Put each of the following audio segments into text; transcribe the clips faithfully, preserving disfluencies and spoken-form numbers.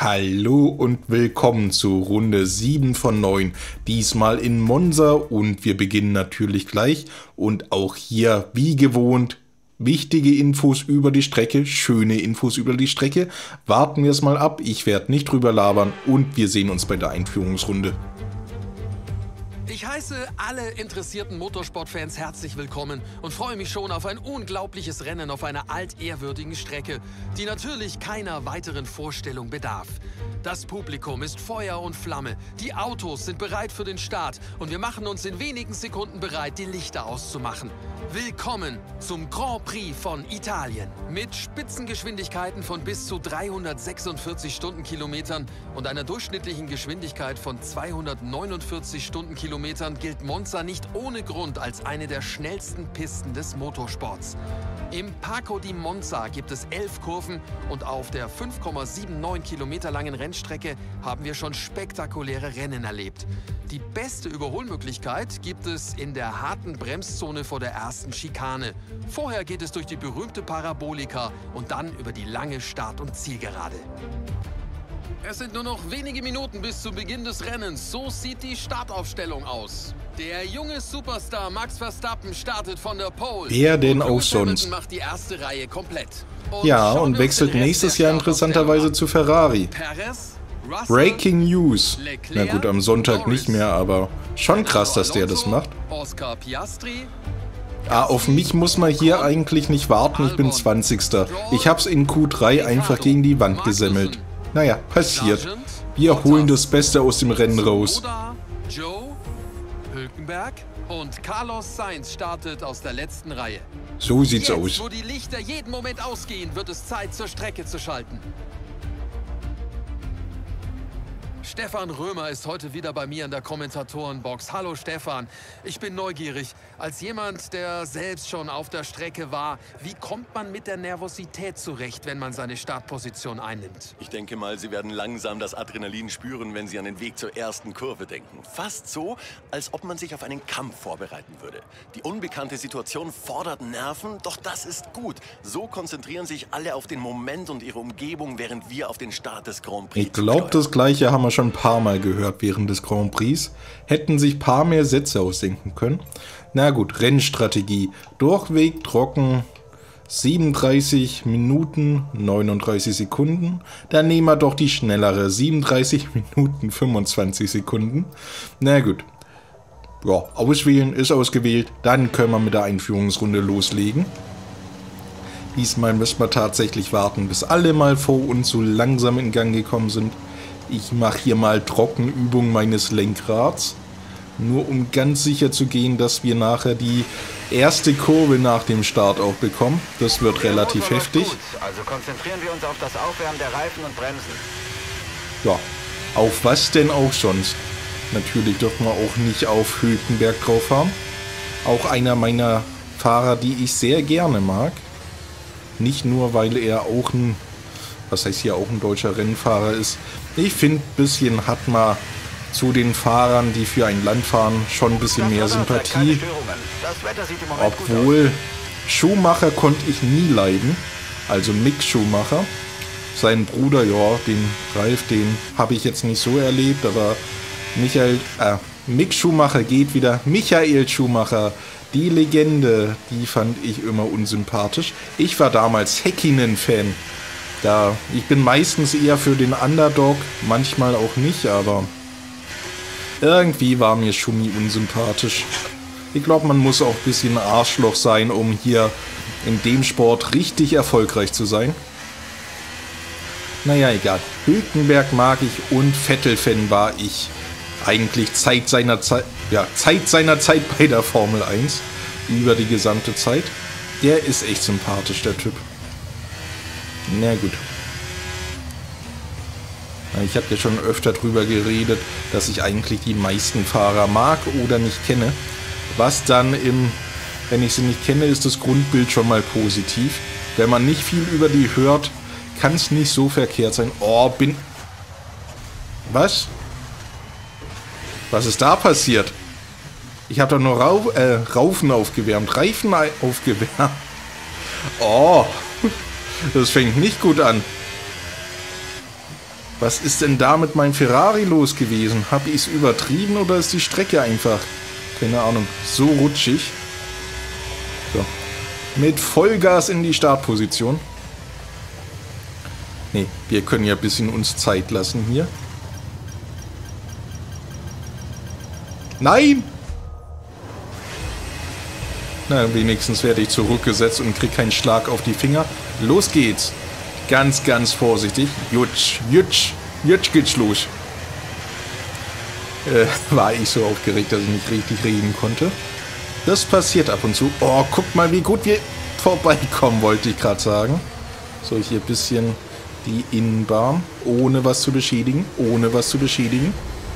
Hallo und willkommen zu Runde sieben von neun, diesmal in Monza, und wir beginnen natürlich gleich und auch hier wie gewohnt wichtige Infos über die Strecke, schöne Infos über die Strecke. Warten wir es mal ab, ich werde nicht drüber labern und wir sehen uns bei der Einführungsrunde. Ich heiße alle interessierten Motorsportfans herzlich willkommen und freue mich schon auf ein unglaubliches Rennen auf einer altehrwürdigen Strecke, die natürlich keiner weiteren Vorstellung bedarf. Das Publikum ist Feuer und Flamme, die Autos sind bereit für den Start und wir machen uns in wenigen Sekunden bereit, die Lichter auszumachen. Willkommen zum Grand Prix von Italien. Mit Spitzengeschwindigkeiten von bis zu dreihundertsechsundvierzig Stundenkilometern und einer durchschnittlichen Geschwindigkeit von zweihundertneunundvierzig Stundenkilometern gilt Monza nicht ohne Grund als eine der schnellsten Pisten des Motorsports. Im Parco di Monza gibt es elf Kurven und auf der fünf Komma neunundsiebzig Kilometer langen Rennstrecke haben wir schon spektakuläre Rennen erlebt. Die beste Überholmöglichkeit gibt es in der harten Bremszone vor der ersten Schikane. Vorher geht es durch die berühmte Parabolika und dann über die lange Start- und Zielgerade. Es sind nur noch wenige Minuten bis zu Beginn des Rennens. So sieht die Startaufstellung aus. Der junge Superstar Max Verstappen startet von der Pole. Wer denn auch sonst? Macht die erste Reihe komplett. Und ja, und wechselt nächstes Jahr interessanterweise zu Ferrari. Perez, Russell, Breaking News. Leclerc, Na gut, am Sonntag Norris, nicht mehr, aber schon krass, dass der das macht. Oscar Piastri, Ah, auf mich muss man hier eigentlich nicht warten, ich bin zwanzigster Ich hab's in Q drei einfach gegen die Wand gesemmelt. Naja, passiert. Wir holen das Beste aus dem Rennen raus. Joe, Hülkenberg und Carlos Sainz startet aus der letzten Reihe. So sieht's Jetzt, aus. wo die Lichter jeden Moment ausgehen, wird es Zeit, zur Strecke zu schalten. Stefan Römer ist heute wieder bei mir in der Kommentatorenbox. Hallo Stefan, ich bin neugierig. Als jemand, der selbst schon auf der Strecke war, wie kommt man mit der Nervosität zurecht, wenn man seine Startposition einnimmt? Ich denke mal, Sie werden langsam das Adrenalin spüren, wenn Sie an den Weg zur ersten Kurve denken. Fast so, als ob man sich auf einen Kampf vorbereiten würde. Die unbekannte Situation fordert Nerven, doch das ist gut. So konzentrieren sich alle auf den Moment und ihre Umgebung, während wir auf den Start des Grand Prix Ich glaube, das Gleiche haben wir schon ein paar Mal gehört während des Grand Prix. Hätten sich ein paar mehr Sätze ausdenken können. Na gut, Rennstrategie. Durchweg trocken, siebenunddreißig Minuten, neununddreißig Sekunden. Dann nehmen wir doch die schnellere, siebenunddreißig Minuten, fünfundzwanzig Sekunden. Na gut. Ja, auswählen ist ausgewählt. Dann können wir mit der Einführungsrunde loslegen. Diesmal müssen wir tatsächlich warten, bis alle mal vor uns so langsam in Gang gekommen sind. Ich mache hier mal Trockenübung meines Lenkrads, nur um ganz sicher zu gehen, dass wir nachher die erste Kurve nach dem Start auch bekommen. Das wird relativ heftig. Also konzentrieren wir uns auf das Aufwärmen der Reifen und Bremsen. Ja, auf was denn auch sonst? Natürlich dürfen wir auch nicht auf Hülkenberg drauf haben. Auch einer meiner Fahrer, die ich sehr gerne mag. Nicht nur, weil er auch ein, was heißt hier, auch ein deutscher Rennfahrer ist. Ich finde, ein bisschen hat man zu den Fahrern, die für ein Land fahren, schon ein bisschen mehr Sympathie. Obwohl, Schumacher konnte ich nie leiden. Also Mick Schumacher. Sein Bruder, ja, den Ralf, den habe ich jetzt nicht so erlebt, aber Michael, äh, Mick Schumacher geht wieder. Michael Schumacher, die Legende, die fand ich immer unsympathisch. Ich war damals Häkkinen-Fan. Da, ich bin meistens eher für den Underdog, manchmal auch nicht, aber irgendwie war mir Schumi unsympathisch. Ich glaube, man muss auch ein bisschen Arschloch sein, um hier in dem Sport richtig erfolgreich zu sein. Naja, egal. Hülkenberg mag ich und Vettel-Fan war ich. Eigentlich Zeit seiner Zeit, ja, Zeit seiner Zeit bei der Formel eins. Über die gesamte Zeit. Der ist echt sympathisch, der Typ. Na gut. Ich habe ja schon öfter drüber geredet, dass ich eigentlich die meisten Fahrer mag oder nicht kenne. Was dann im, wenn ich sie nicht kenne, ist das Grundbild schon mal positiv. Wenn man nicht viel über die hört, kann es nicht so verkehrt sein. Oh, bin... Was? Was ist da passiert? Ich habe doch nur Rau äh, Raufen aufgewärmt, Reifen aufgewärmt. Oh, das fängt nicht gut an. Was ist denn da mit meinem Ferrari los gewesen? Habe ich es übertrieben oder ist die Strecke einfach, keine Ahnung, so rutschig? So. Mit Vollgas in die Startposition. Ne, wir können ja ein bisschen uns Zeit lassen hier. Nein! Na, wenigstens werde ich zurückgesetzt und kriege keinen Schlag auf die Finger. Los geht's! Ganz, ganz vorsichtig. Jutsch, jutsch, jutsch geht's los. Äh, war ich so aufgeregt, dass ich nicht richtig reden konnte. Das passiert ab und zu. Oh, guckt mal, wie gut wir vorbeikommen, wollte ich gerade sagen. So, hier ein bisschen die Innenbahn. Ohne was zu beschädigen. Ohne was zu beschädigen.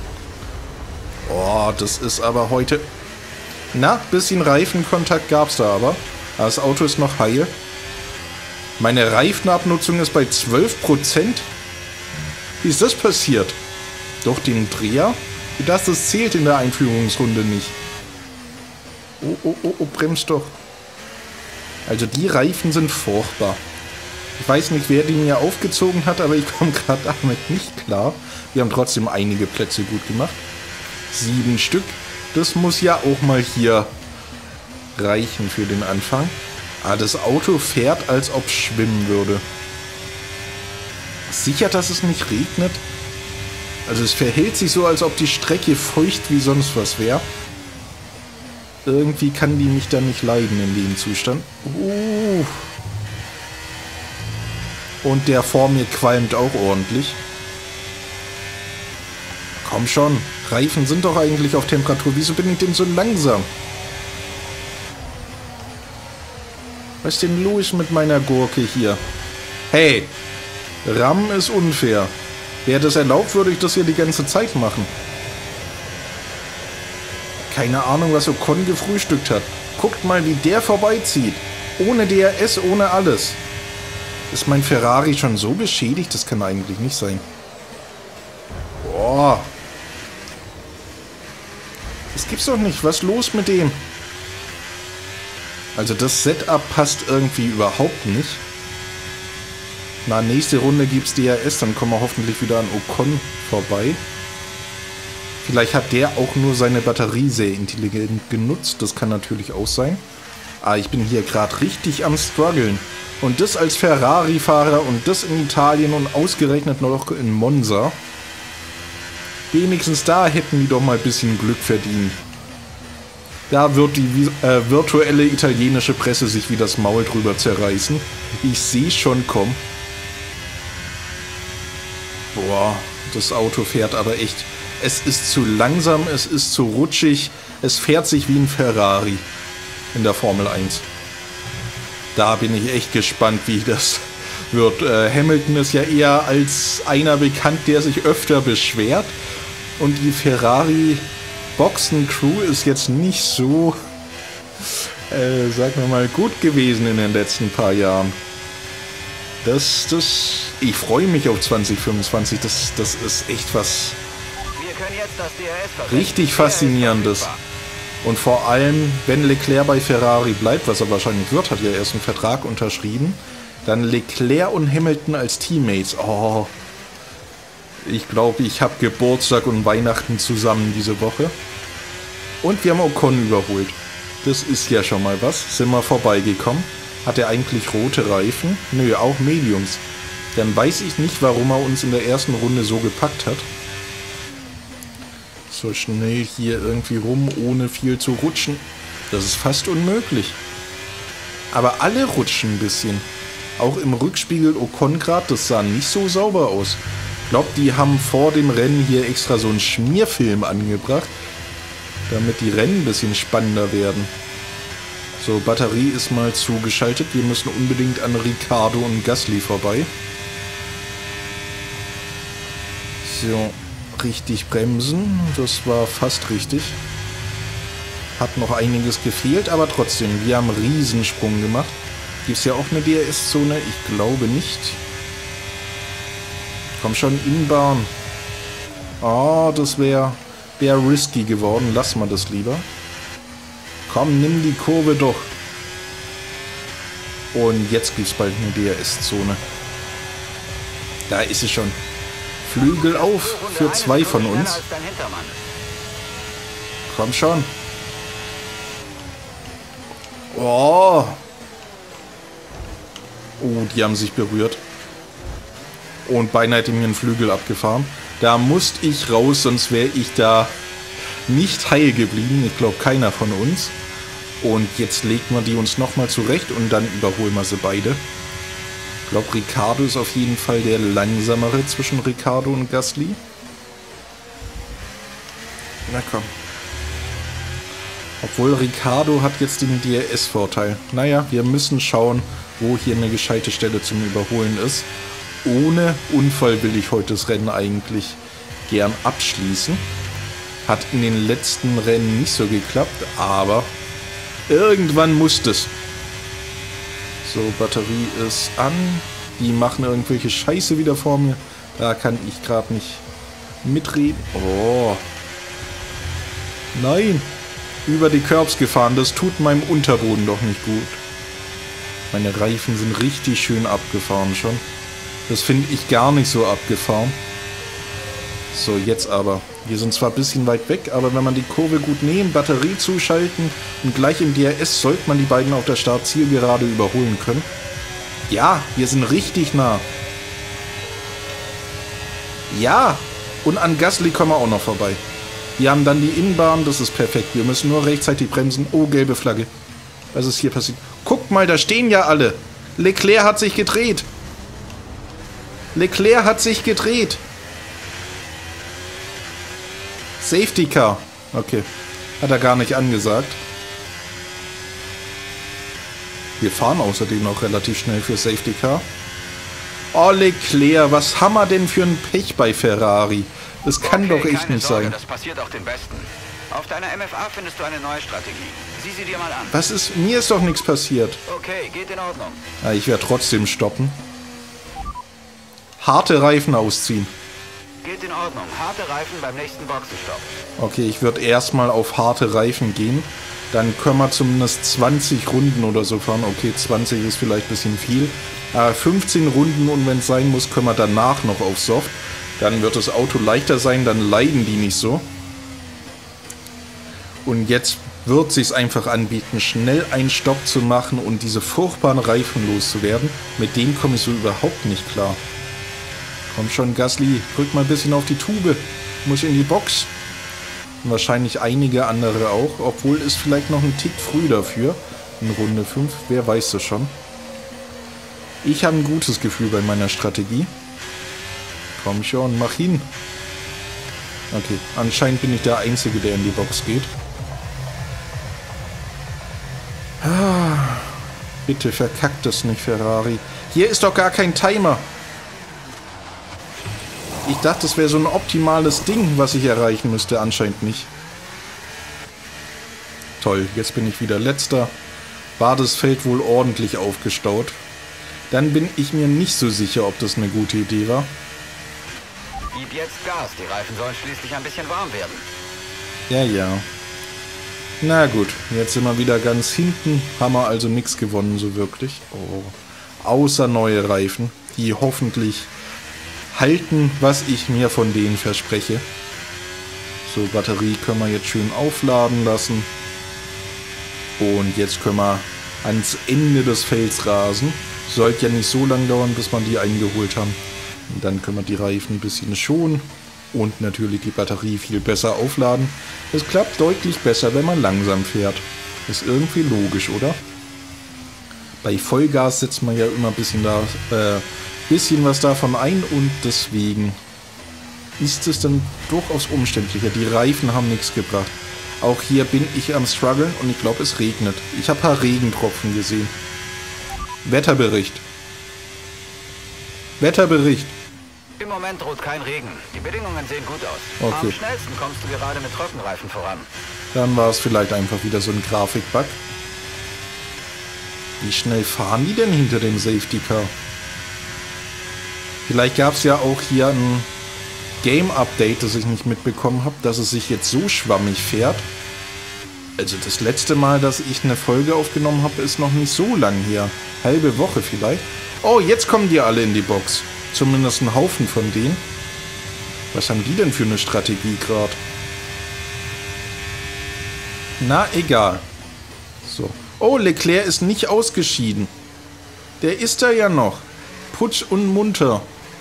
Oh, das ist aber heute... Na, bisschen Reifenkontakt gab's da aber. Das Auto ist noch heil. Meine Reifenabnutzung ist bei zwölf Prozent. Wie ist das passiert? Doch den Dreher? Das, das zählt in der Einführungsrunde nicht. Oh, oh, oh, oh, bremst doch. Also die Reifen sind furchtbar. Ich weiß nicht, wer die mir aufgezogen hat, aber ich komme gerade damit nicht klar. Wir haben trotzdem einige Plätze gut gemacht. Sieben Stück. Das muss ja auch mal hier reichen für den Anfang. Ah, das Auto fährt, als ob es schwimmen würde. Sicher, dass es nicht regnet? Also es verhält sich so, als ob die Strecke feucht wie sonst was wäre. Irgendwie kann die mich da nicht leiden in dem Zustand. Uh. Und der vor mir qualmt auch ordentlich. Komm schon, Reifen sind doch eigentlich auf Temperatur. Wieso bin ich denn so langsam? Was ist denn los mit meiner Gurke hier? Hey, Rammen ist unfair. Wäre das erlaubt, würde ich das hier die ganze Zeit machen. Keine Ahnung, was Ocon gefrühstückt hat. Guckt mal, wie der vorbeizieht. Ohne D R S, ohne alles. Ist mein Ferrari schon so beschädigt? Das kann eigentlich nicht sein. Boah. Das gibt's doch nicht. Was ist los mit dem? Also das Setup passt irgendwie überhaupt nicht. Na, nächste Runde gibt's D R S, dann kommen wir hoffentlich wieder an Ocon vorbei. Vielleicht hat der auch nur seine Batterie sehr intelligent genutzt. Das kann natürlich auch sein. Ah, ich bin hier gerade richtig am struggeln. Und das als Ferrari-Fahrer und das in Italien und ausgerechnet noch in Monza. Wenigstens da hätten die doch mal ein bisschen Glück verdient. Da wird die äh, virtuelle italienische Presse sich wie das Maul drüber zerreißen. Ich sehe schon kommen. Boah, das Auto fährt aber echt. Es ist zu langsam, es ist zu rutschig. Es fährt sich wie ein Ferrari in der Formel eins. Da bin ich echt gespannt, wie das wird. Äh, Hamilton ist ja eher als einer bekannt, der sich öfter beschwert. Und die Ferrari Boxen-Crew ist jetzt nicht so, äh, sagen wir mal, gut gewesen in den letzten paar Jahren. Das, das, ich freue mich auf zwanzig fünfundzwanzig. Das, das ist echt was Wir können jetzt das D R S verwenden. richtig Faszinierendes. Und vor allem, wenn Leclerc bei Ferrari bleibt, was er wahrscheinlich wird, hat ja erst einen Vertrag unterschrieben, dann Leclerc und Hamilton als Teammates. Oh, ich glaube, ich habe Geburtstag und Weihnachten zusammen diese Woche. Und wir haben Ocon überholt. Das ist ja schon mal was. Sind wir vorbeigekommen. Hat er eigentlich rote Reifen? Nö, auch Mediums. Dann weiß ich nicht, warum er uns in der ersten Runde so gepackt hat. So schnell hier irgendwie rum, ohne viel zu rutschen. Das ist fast unmöglich. Aber alle rutschen ein bisschen. Auch im Rückspiegel Ocon grad, das sah nicht so sauber aus. Ich glaube, die haben vor dem Rennen hier extra so einen Schmierfilm angebracht, damit die Rennen ein bisschen spannender werden. So, Batterie ist mal zugeschaltet. Wir müssen unbedingt an Ricciardo und Gasly vorbei. So, richtig bremsen. Das war fast richtig. Hat noch einiges gefehlt, aber trotzdem, wir haben einen Riesensprung gemacht. Gibt es ja auch eine D R S-Zone? Ich glaube nicht. Komm schon, Innenbahn. Oh, das wäre wär risky geworden. Lass mal das lieber. Komm, nimm die Kurve doch. Und jetzt gibt es bald eine D R S-Zone. Da ist sie schon. Flügel auf für zwei von uns. Komm schon. Oh. Oh, die haben sich berührt. Und beinahe hätte mir einen Flügel abgefahren. Da musste ich raus, sonst wäre ich da nicht heil geblieben. Ich glaube, keiner von uns. Und jetzt legt man die uns nochmal zurecht und dann überholen wir sie beide. Ich glaube, Ricciardo ist auf jeden Fall der langsamere zwischen Ricciardo und Gasly. Na komm. Obwohl Ricciardo hat jetzt den D R S-Vorteil. Naja, wir müssen schauen, wo hier eine gescheite Stelle zum Überholen ist. Ohne Unfall will ich heute das Rennen eigentlich gern abschließen. Hat in den letzten Rennen nicht so geklappt, aber irgendwann muss es. So, Batterie ist an. Die machen irgendwelche Scheiße wieder vor mir. Da kann ich gerade nicht mitreden. Oh. Nein. Über die Curbs gefahren. Das tut meinem Unterboden doch nicht gut. Meine Reifen sind richtig schön abgefahren schon. Das finde ich gar nicht so abgefahren. So, jetzt aber. Wir sind zwar ein bisschen weit weg, aber wenn man die Kurve gut nehmen, Batterie zuschalten und gleich im D R S sollte man die beiden auf der Start-Zielgerade überholen können. Ja, wir sind richtig nah. Ja, und an Gasly kommen wir auch noch vorbei. Wir haben dann die Innenbahn, das ist perfekt. Wir müssen nur rechtzeitig bremsen. Oh, gelbe Flagge. Was ist hier passiert? Guckt mal, da stehen ja alle. Leclerc hat sich gedreht. Leclerc hat sich gedreht. Safety Car. Okay. Hat er gar nicht angesagt. Wir fahren außerdem noch relativ schnell für Safety Car. Oh, Leclerc, was haben wir denn für ein Pech bei Ferrari? Das kann okay, doch echt nicht Sorge, sein. Das passiert auch den Besten. Auf deiner M F A findest du eine neue Strategie. Sieh sie dir mal an. Was ist? Mir ist doch nichts passiert. Okay, geht in Ordnung. Ja, ich werde trotzdem stoppen. Harte Reifen ausziehen. Geht in Ordnung. Harte Reifen beim nächsten Boxenstopp. Okay, ich würde erstmal auf harte Reifen gehen. Dann können wir zumindest zwanzig Runden oder so fahren. Okay, zwanzig ist vielleicht ein bisschen viel. Aber fünfzehn Runden und wenn es sein muss, können wir danach noch auf Soft. Dann wird das Auto leichter sein, dann leiden die nicht so. Und jetzt wird es sich einfach anbieten, schnell einen Stopp zu machen und diese furchtbaren Reifen loszuwerden. Mit denen komme ich so überhaupt nicht klar. Komm schon, Gasly, drück mal ein bisschen auf die Tube. Muss in die Box. Und wahrscheinlich einige andere auch, obwohl es vielleicht noch ein Tick früh dafür. In Runde fünf, wer weiß das schon. Ich habe ein gutes Gefühl bei meiner Strategie. Komm schon, mach hin. Okay, anscheinend bin ich der Einzige, der in die Box geht. Ah, bitte verkackt das nicht, Ferrari. Hier ist doch gar kein Timer. Ich dachte, das wäre so ein optimales Ding, was ich erreichen müsste. Anscheinend nicht. Toll, jetzt bin ich wieder Letzter. War das Feld wohl ordentlich aufgestaut. Dann bin ich mir nicht so sicher, ob das eine gute Idee war. Gib jetzt Gas, die Reifen sollen schließlich ein bisschen warm werden. Ja, ja. Na gut, jetzt sind wir wieder ganz hinten. Haben wir also nichts gewonnen, so wirklich. Oh. Außer neue Reifen, die hoffentlich halten, was ich mir von denen verspreche. So, Batterie können wir jetzt schön aufladen lassen. Und jetzt können wir ans Ende des Felds rasen. Sollte ja nicht so lange dauern, bis wir die eingeholt haben. Und dann können wir die Reifen ein bisschen schonen und natürlich die Batterie viel besser aufladen. Es klappt deutlich besser, wenn man langsam fährt. Ist irgendwie logisch, oder? Bei Vollgas setzt man ja immer ein bisschen, da, äh, bisschen was davon ein und deswegen ist es dann durchaus umständlicher. Die Reifen haben nichts gebracht. Auch hier bin ich am struggeln und ich glaube, es regnet. Ich habe ein paar Regentropfen gesehen. Wetterbericht. Wetterbericht. Im Moment droht kein Regen. Die Bedingungen sehen gut aus. Okay. Am schnellsten kommst du gerade mit Trockenreifen voran. Dann war es vielleicht einfach wieder so ein Grafikbug. Wie schnell fahren die denn hinter dem Safety Car? Vielleicht gab es ja auch hier ein Game-Update, das ich nicht mitbekommen habe, dass es sich jetzt so schwammig fährt. Also das letzte Mal, dass ich eine Folge aufgenommen habe, ist noch nicht so lang her. Halbe Woche vielleicht. Oh, jetzt kommen die alle in die Box. Zumindest ein Haufen von denen. Was haben die denn für eine Strategie gerade? Na, egal. So. Oh, Leclerc ist nicht ausgeschieden. Der ist da ja noch. Putsch und munter.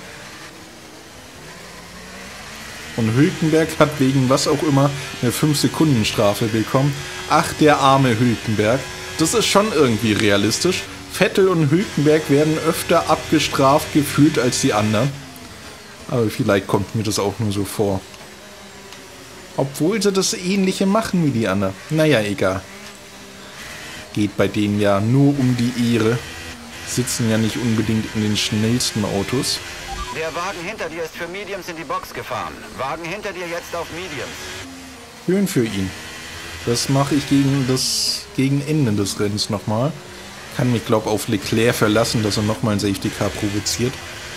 Und Hülkenberg hat wegen was auch immer eine fünf Sekunden Strafe bekommen. Ach, der arme Hülkenberg. Das ist schon irgendwie realistisch. Vettel und Hülkenberg werden öfter abgestraft gefühlt als die anderen. Aber vielleicht kommt mir das auch nur so vor. Obwohl sie das Ähnliche machen wie die anderen. Naja, egal. Geht bei denen ja nur um die Ehre. Sitzen ja nicht unbedingt in den schnellsten Autos. Der Wagen hinter dir ist für Mediums in die Box gefahren. Wagen hinter dir jetzt auf Mediums. Schön für ihn. Das mache ich gegen das gegen Ende des Rennens nochmal. Kann mich, glaube ich, auf Leclerc verlassen, dass er nochmal ein Safety Car provoziert.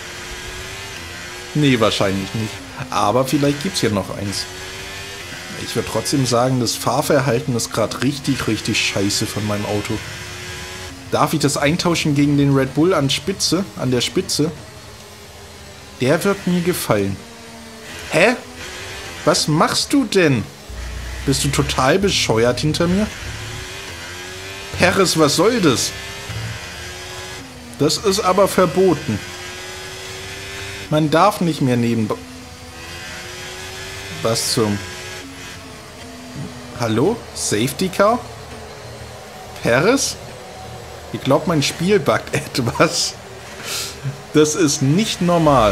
Nee, wahrscheinlich nicht. Aber vielleicht gibt es ja noch eins. Ich würde trotzdem sagen, das Fahrverhalten ist gerade richtig, richtig scheiße von meinem Auto. Darf ich das eintauschen gegen den Red Bull an Spitze, an der Spitze? Der wird mir gefallen. Hä? Was machst du denn? Bist du total bescheuert hinter mir? Perez, was soll das? Das ist aber verboten. Man darf nicht mehr neben... Was zum... Hallo? Safety Car? Perez? Ich glaube, mein Spiel buggt etwas. Das ist nicht normal.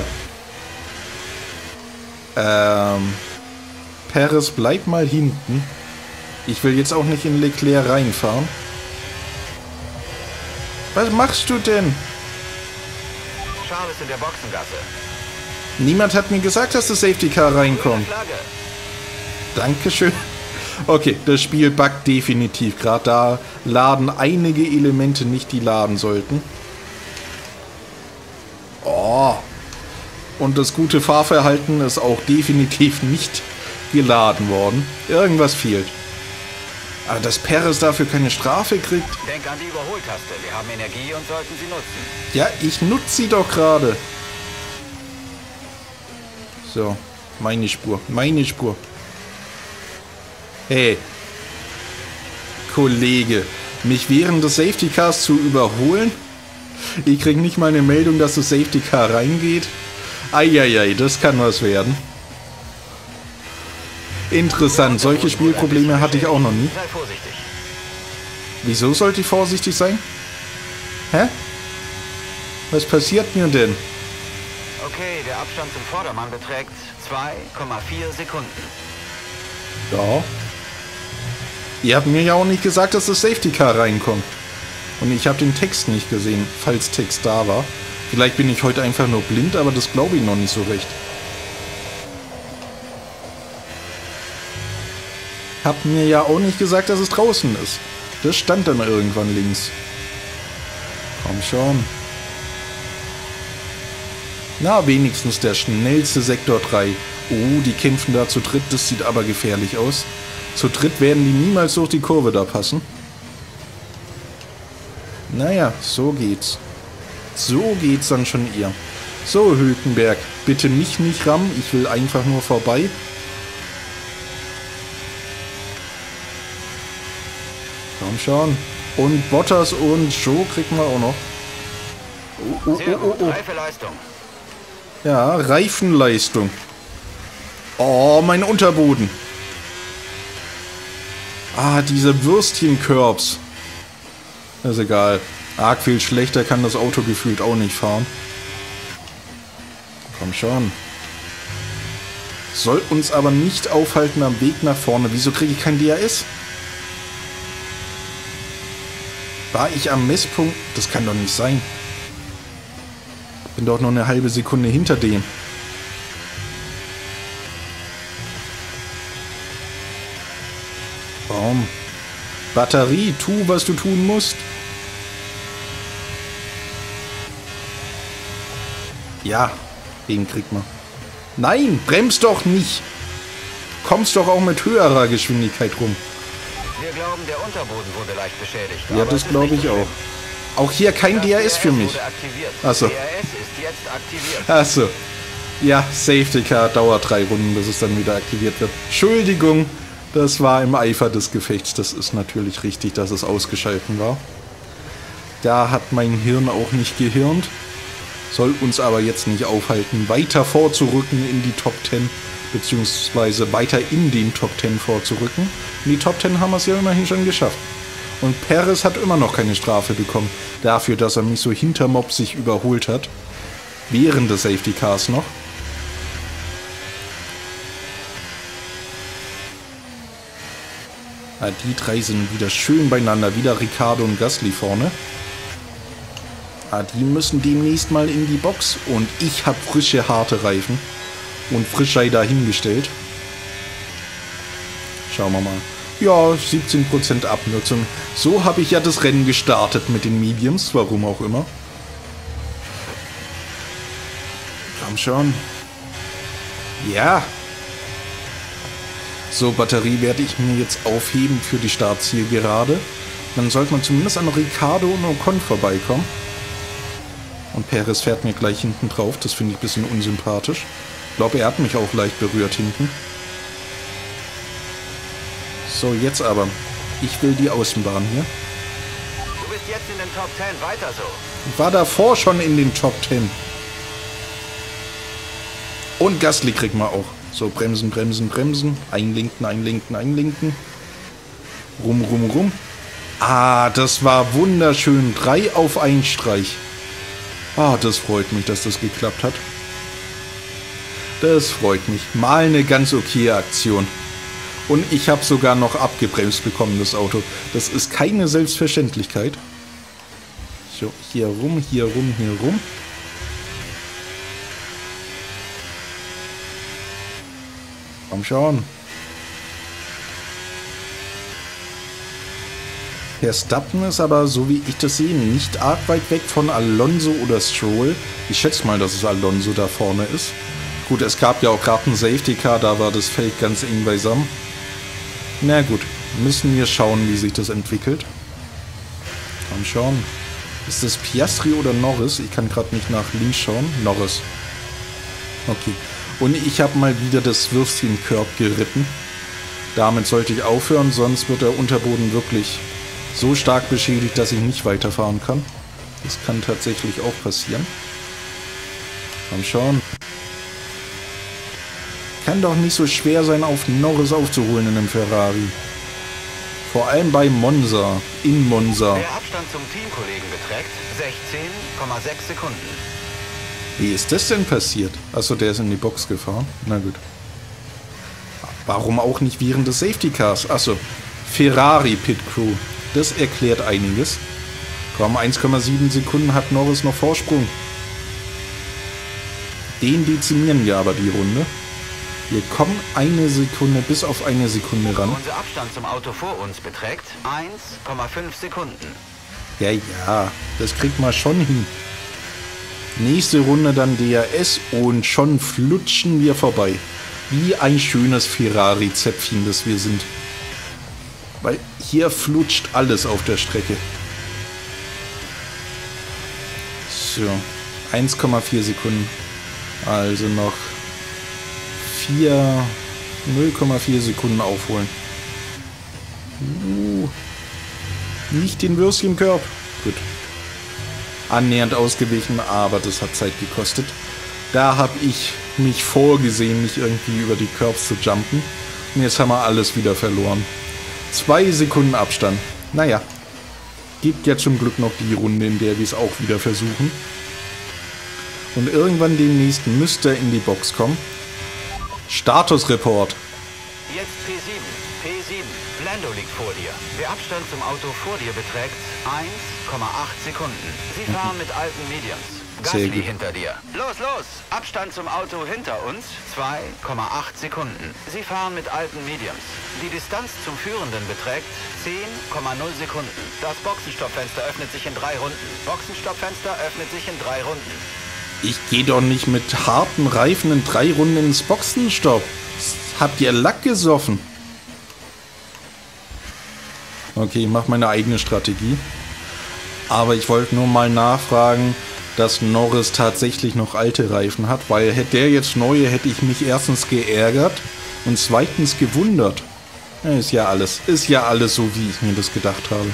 Ähm... Perez, bleib mal hinten. Ich will jetzt auch nicht in Leclerc reinfahren. Was machst du denn? Charles in der Boxengasse. Niemand hat mir gesagt, dass das Safety Car reinkommt. Dankeschön. Okay, das Spiel buggt definitiv. Gerade da laden einige Elemente nicht, die laden sollten. Oh. Und das gute Fahrverhalten ist auch definitiv nicht geladen worden. Irgendwas fehlt. Aber dass Perez dafür keine Strafe kriegt... Denk an die Überholtaste. Wir haben Energie und sollten sie nutzen. Ja, ich nutze sie doch gerade. So, meine Spur, meine Spur. Hey, Kollege, mich während des Safety Cars zu überholen? Ich krieg nicht mal eine Meldung, dass das Safety Car reingeht. Eieiei, das kann was werden. Interessant, solche Spielprobleme hatte ich auch noch nie. Sei vorsichtig. Wieso sollte ich vorsichtig sein? Hä? Was passiert mir denn? Okay, der Abstand zum Vordermann beträgt zwei Komma vier Sekunden. Ja. Ihr habt mir ja auch nicht gesagt, dass das Safety Car reinkommt. Und ich habe den Text nicht gesehen, falls Text da war. Vielleicht bin ich heute einfach nur blind, aber das glaube ich noch nicht so recht. Habt mir ja auch nicht gesagt, dass es draußen ist. Das stand dann irgendwann links. Komm schon. Na, wenigstens der schnellste Sektor drei. Oh, die kämpfen da zu dritt, das sieht aber gefährlich aus. Zu dritt werden die niemals durch die Kurve da passen. Naja, so geht's. So geht's dann schon eher. So, Hülkenberg, bitte mich nicht rammen, ich will einfach nur vorbei. Komm schon. Und Bottas und Joe kriegen wir auch noch. Oh, oh, oh, oh, oh. Reife Leistung. Ja, Reifenleistung. Oh, mein Unterboden. Ah, diese Würstchenkörbs. Ist egal. Arg viel schlechter kann das Auto gefühlt auch nicht fahren. Komm schon. Soll uns aber nicht aufhalten am Weg nach vorne. Wieso kriege ich kein D R S? War ich am Messpunkt? Das kann doch nicht sein. Bin doch noch eine halbe Sekunde hinter dem. Baum. Batterie, tu, was du tun musst. Ja, den kriegt man. Nein, bremst doch nicht. Kommst doch auch mit höherer Geschwindigkeit rum. Wir glauben, der Unterboden wurde leicht beschädigt. Ja, das glaube ich auch. Auch hier kein D R S für mich. Achso. Achso. Ja, Safety Car dauert drei Runden, bis es dann wieder aktiviert wird. Entschuldigung, das war im Eifer des Gefechts. Das ist natürlich richtig, dass es ausgeschalten war. Da hat mein Hirn auch nicht gehirnt. Soll uns aber jetzt nicht aufhalten, weiter vorzurücken in die Top zehn, beziehungsweise weiter in den Top zehn vorzurücken. In die Top zehn haben wir es ja immerhin schon geschafft. Und Perez hat immer noch keine Strafe bekommen, dafür, dass er mich so hintermopsig überholt hat. Während des Safety Cars noch. Ja, die drei sind wieder schön beieinander. Wieder Ricciardo und Gasly vorne. Ja, die müssen demnächst mal in die Box. Und ich habe frische, harte Reifen. Und Frischei dahingestellt. Schauen wir mal. Ja, siebzehn Prozent Abnutzung. So habe ich ja das Rennen gestartet mit den Mediums. Warum auch immer. Komm schon. Ja. So, Batterie werde ich mir jetzt aufheben für die Startzielgerade. Dann sollte man zumindest an Ricciardo und Ocon vorbeikommen. Und Perez fährt mir gleich hinten drauf. Das finde ich ein bisschen unsympathisch. Ich glaube, er hat mich auch leicht berührt hinten. So, jetzt aber. Ich will die Außenbahn hier. Du bist jetzt in den Top zehn, weiter so. Ich war davor schon in den Top zehn. Und Gasly kriegt man auch. So, bremsen, bremsen, bremsen. Einlinken, einlinken, einlinken. Rum, rum, rum. Ah, das war wunderschön. Drei auf einen Streich. Ah, das freut mich, dass das geklappt hat. Das freut mich. Mal eine ganz okaye Aktion. Und ich habe sogar noch abgebremst bekommen, das Auto. Das ist keine Selbstverständlichkeit. So, hier rum, hier rum, hier rum. Komm schon. Verstappen ist aber, so wie ich das sehe, nicht arg weit weg von Alonso oder Stroll. Ich schätze mal, dass es Alonso da vorne ist. Gut, es gab ja auch gerade einen Safety Car, da war das Feld ganz eng beisammen. Na gut, müssen wir schauen, wie sich das entwickelt. Komm schon. Ist das Piastri oder Norris? Ich kann gerade nicht nach links schauen. Norris. Okay. Und ich habe mal wieder das Würstchenkörb geritten. Damit sollte ich aufhören, sonst wird der Unterboden wirklich so stark beschädigt, dass ich nicht weiterfahren kann. Das kann tatsächlich auch passieren. Komm schon. Kann doch nicht so schwer sein, auf Norris aufzuholen in einem Ferrari. Vor allem bei Monza, in Monza. Der Abstand zum Teamkollegen beträgt sechzehn Komma sechs Sekunden. Wie ist das denn passiert? Achso, der ist in die Box gefahren. Na gut. Warum auch nicht während des Safety Cars? Achso, Ferrari Pit Crew. Das erklärt einiges. Komm, eins Komma sieben Sekunden hat Norris noch Vorsprung. Den dezimieren wir aber die Runde. Wir kommen eine Sekunde bis auf eine Sekunde ran. Unser Abstand zum Auto vor uns beträgt eins Komma fünf Sekunden. Ja, ja, das kriegt man schon hin. Nächste Runde dann D R S und schon flutschen wir vorbei. Wie ein schönes Ferrari-Zäpfchen, das wir sind. Weil hier flutscht alles auf der Strecke. So, eins Komma vier Sekunden. Also noch null Komma vier Sekunden aufholen. Uh, nicht den Würstchenkörb. Gut. Annähernd ausgewichen, aber das hat Zeit gekostet. Da habe ich mich vorgesehen, nicht irgendwie über die Curbs zu jumpen. Und jetzt haben wir alles wieder verloren. Zwei Sekunden Abstand. Naja, gibt ja zum Glück noch die Runde, in der wir es auch wieder versuchen. Und irgendwann demnächst müsste er in die Box kommen. Statusreport. Jetzt P sieben. P sieben. Lando liegt vor dir. Der Abstand zum Auto vor dir beträgt eins Komma acht Sekunden. Sie fahren mit alten Mediums. Gasly hinter dir. Los, los! Abstand zum Auto hinter uns zwei Komma acht Sekunden. Sie fahren mit alten Mediums. Die Distanz zum Führenden beträgt zehn Komma null Sekunden. Das Boxenstoppfenster öffnet sich in drei Runden. Boxenstoppfenster öffnet sich in drei Runden. Ich gehe doch nicht mit harten Reifen in drei Runden ins Boxenstopp. Habt ihr Lack gesoffen? Okay, ich mache meine eigene Strategie. Aber ich wollte nur mal nachfragen, dass Norris tatsächlich noch alte Reifen hat, weil hätte der jetzt neue, hätte ich mich erstens geärgert und zweitens gewundert. Ja, ist ja alles, ist ja alles so, wie ich mir das gedacht habe.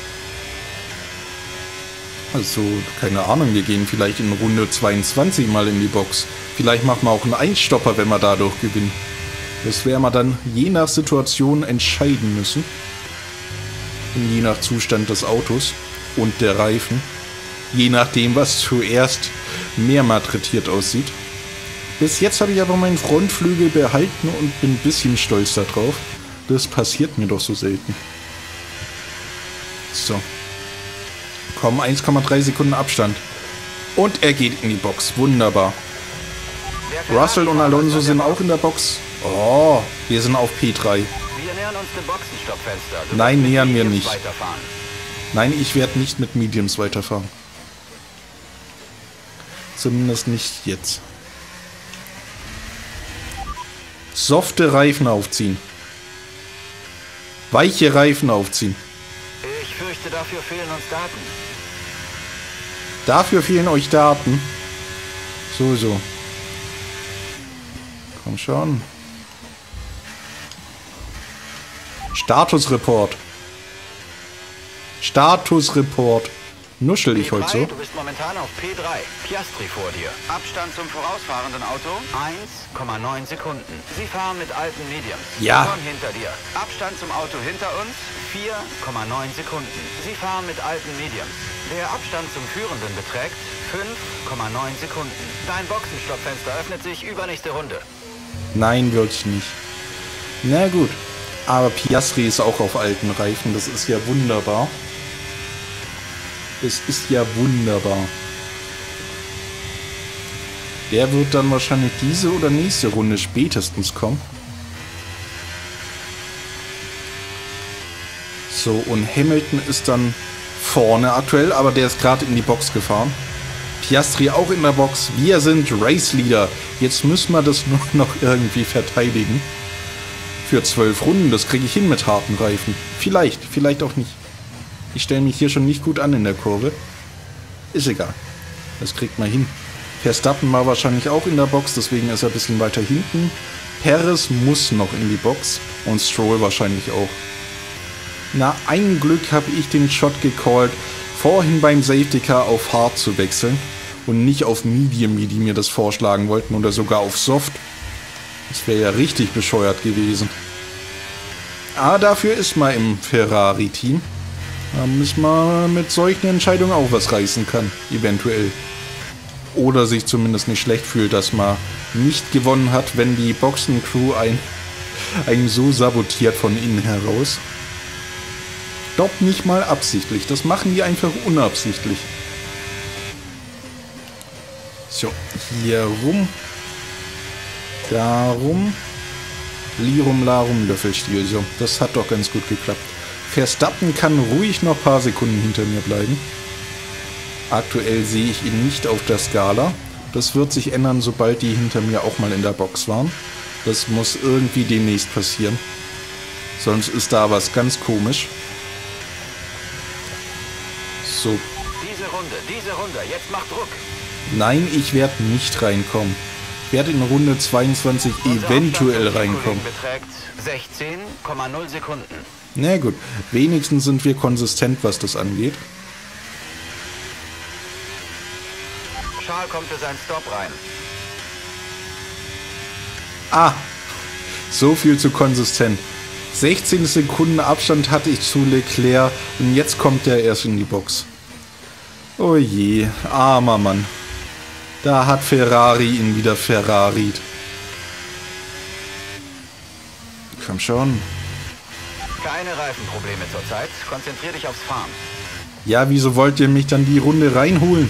Also, keine Ahnung, wir gehen vielleicht in Runde zweiundzwanzig mal in die Box. Vielleicht machen wir auch einen Einstopper, wenn wir dadurch gewinnen. Das werden wir dann je nach Situation entscheiden müssen. Und je nach Zustand des Autos und der Reifen. Je nachdem, was zuerst mehr malträtiert aussieht. Bis jetzt habe ich aber meinen Frontflügel behalten und bin ein bisschen stolz darauf. Das passiert mir doch so selten. So. Komm, eins Komma drei Sekunden Abstand. Und er geht in die Box. Wunderbar. Russell und Alonso sind auch in der Box. Oh, wir sind auf P drei. Wir nähern uns dem Boxenstoppfenster. Du Nein, musst mit nähern wir Mediums nicht. weiterfahren. Nein, ich werde nicht mit Mediums weiterfahren. Zumindest nicht jetzt. Softe Reifen aufziehen. Weiche Reifen aufziehen. Ich fürchte, dafür fehlen uns Daten. Dafür fehlen euch Daten. So, so. Komm schon. Statusreport. Statusreport. Nuschel ich heute so? Du bist momentan auf P drei. Piastri vor dir. Abstand zum vorausfahrenden Auto eins Komma neun Sekunden. Sie fahren mit alten Mediums. Ja. Schon hinter dir. Abstand zum Auto hinter uns vier Komma neun Sekunden. Sie fahren mit alten Mediums. Der Abstand zum Führenden beträgt fünf Komma neun Sekunden. Dein Boxenstoppfenster öffnet sich übernächste Runde. Nein, wirklich nicht. Na gut. Aber Piastri ist auch auf alten Reifen. Das ist ja wunderbar. Es ist ja wunderbar. Der wird dann wahrscheinlich diese oder nächste Runde spätestens kommen. So, und Hamilton ist dann vorne aktuell, aber der ist gerade in die Box gefahren. Piastri auch in der Box. Wir sind Race Leader. Jetzt müssen wir das nur noch irgendwie verteidigen. Für zwölf Runden, das kriege ich hin mit harten Reifen. Vielleicht, vielleicht auch nicht. Ich stelle mich hier schon nicht gut an in der Kurve. Ist egal. Das kriegt man hin. Verstappen war wahrscheinlich auch in der Box, deswegen ist er ein bisschen weiter hinten. Perez muss noch in die Box und Stroll wahrscheinlich auch. Na, ein Glück habe ich den Shot gecallt, vorhin beim Safety Car auf Hard zu wechseln und nicht auf Medium, wie die mir das vorschlagen wollten, oder sogar auf Soft. Das wäre ja richtig bescheuert gewesen. Aber dafür ist man im Ferrari-Team. Da müssen wir mit solchen Entscheidungen auch was reißen kann, eventuell. Oder sich zumindest nicht schlecht fühlt, dass man nicht gewonnen hat, wenn die Boxencrew ein, einen so sabotiert von innen heraus. Doch nicht mal absichtlich, das machen die einfach unabsichtlich. So, hier rum. Darum. Lirum, Larum, Löffelstiel. So, das hat doch ganz gut geklappt. Verstappen kann ruhig noch ein paar Sekunden hinter mir bleiben. Aktuell sehe ich ihn nicht auf der Skala. Das wird sich ändern, sobald die hinter mir auch mal in der Box waren. Das muss irgendwie demnächst passieren. Sonst ist da was ganz komisch. So. Diese Runde, diese Runde, jetzt mach Druck. Nein, ich werde nicht reinkommen. Ich werde in Runde zweiundzwanzig eventuell reinkommen. Beträgt sechzehn Komma null Sekunden. Na gut, wenigstens sind wir konsistent, was das angeht. Charles kommt für seinen Stop rein. Ah, so viel zu konsistent. sechzehn Sekunden Abstand hatte ich zu Leclerc und jetzt kommt er erst in die Box. Oh je, armer Mann. Da hat Ferrari ihn wieder Ferrari't. Komm schon. Keine Reifenprobleme zurzeit. Konzentrier dich aufs Fahren. Ja, wieso wollt ihr mich dann die Runde reinholen?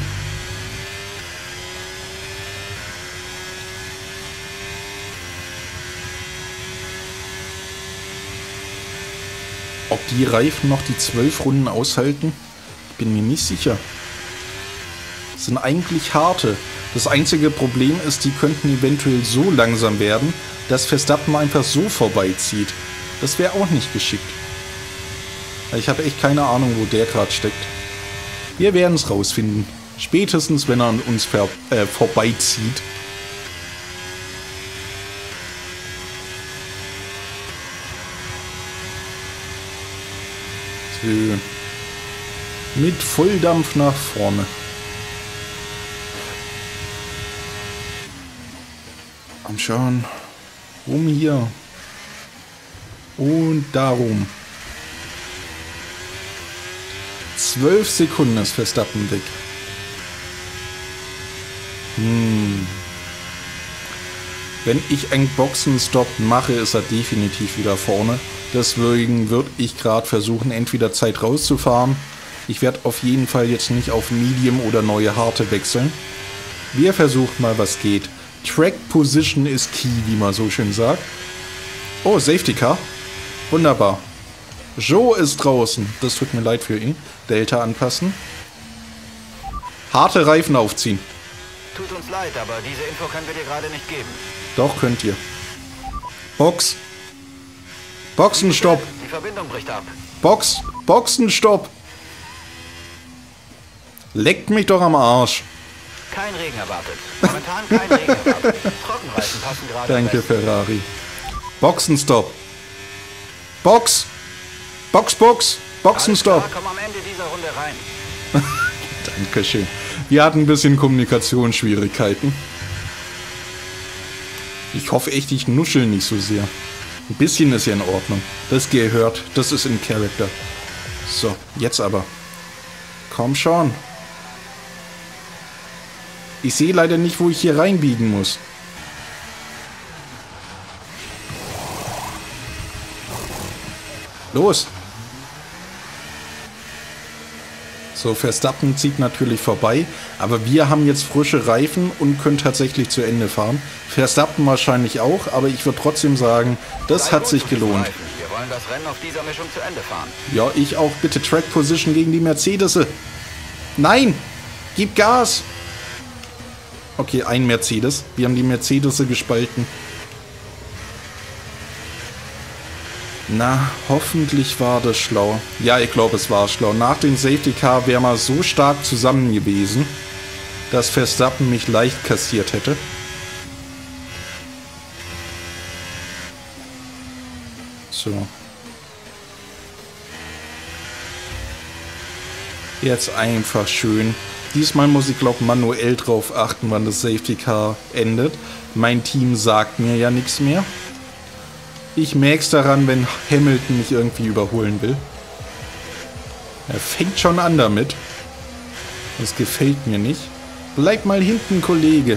Ob die Reifen noch die zwölf Runden aushalten? Ich bin mir nicht sicher. Das sind eigentlich harte. Das einzige Problem ist, die könnten eventuell so langsam werden, dass Verstappen einfach so vorbeizieht. Das wäre auch nicht geschickt. Ich habe echt keine Ahnung, wo der gerade steckt. Wir werden es rausfinden. Spätestens, wenn er an uns ver äh, vorbeizieht. So. Mit Volldampf nach vorne. Am Schauen. Rum hier. Und darum. Zwölf Sekunden ist Verstappen weg. Hm. Wenn ich einen Boxenstopp mache, ist er definitiv wieder vorne. Deswegen würde ich gerade versuchen, entweder Zeit rauszufahren. Ich werde auf jeden Fall jetzt nicht auf Medium oder neue Harte wechseln. Wir versuchen mal, was geht. Track Position ist key, wie man so schön sagt. Oh, Safety Car. Wunderbar. Joe ist draußen. Das tut mir leid für ihn. Delta anpassen. Harte Reifen aufziehen. Tut uns leid, aber diese Info können wir dir gerade nicht geben. Doch, könnt ihr. Box. Boxenstopp. Die Verbindung bricht ab. Box. Boxenstopp. Leckt mich doch am Arsch. Kein Regen erwartet. Momentan kein Regen erwartet. Trockenreifen passen gerade. Danke, Ferrari. Boxenstopp. Box. Box, Box. Boxenstopp. Komm am Ende dieser Runde rein. Dankeschön. Wir hatten ein bisschen Kommunikationsschwierigkeiten. Ich hoffe echt, ich nuschel nicht so sehr. Ein bisschen ist ja in Ordnung. Das gehört. Das ist in Character. So, jetzt aber. Komm schon. Ich sehe leider nicht, wo ich hier reinbiegen muss. Los! So, Verstappen zieht natürlich vorbei, aber wir haben jetzt frische Reifen und können tatsächlich zu Ende fahren. Verstappen wahrscheinlich auch, aber ich würde trotzdem sagen, das hat sich gelohnt. Wir wollen das Rennen auf dieser Mischung zu Ende fahren. Ja, ich auch. Bitte Track Position gegen die Mercedes. Nein! Gib Gas! Okay, ein Mercedes. Wir haben die Mercedes gespalten. Na, hoffentlich war das schlau. Ja, ich glaube, es war schlau. Nach dem Safety Car wäre mal so stark zusammen gewesen, dass Verstappen mich leicht kassiert hätte. So. Jetzt einfach schön. Diesmal muss ich, glaube ich, manuell drauf achten, wann das Safety Car endet. Mein Team sagt mir ja nichts mehr. Ich merk's daran, wenn Hamilton mich irgendwie überholen will. Er fängt schon an damit. Das gefällt mir nicht. Bleib mal hinten, Kollege.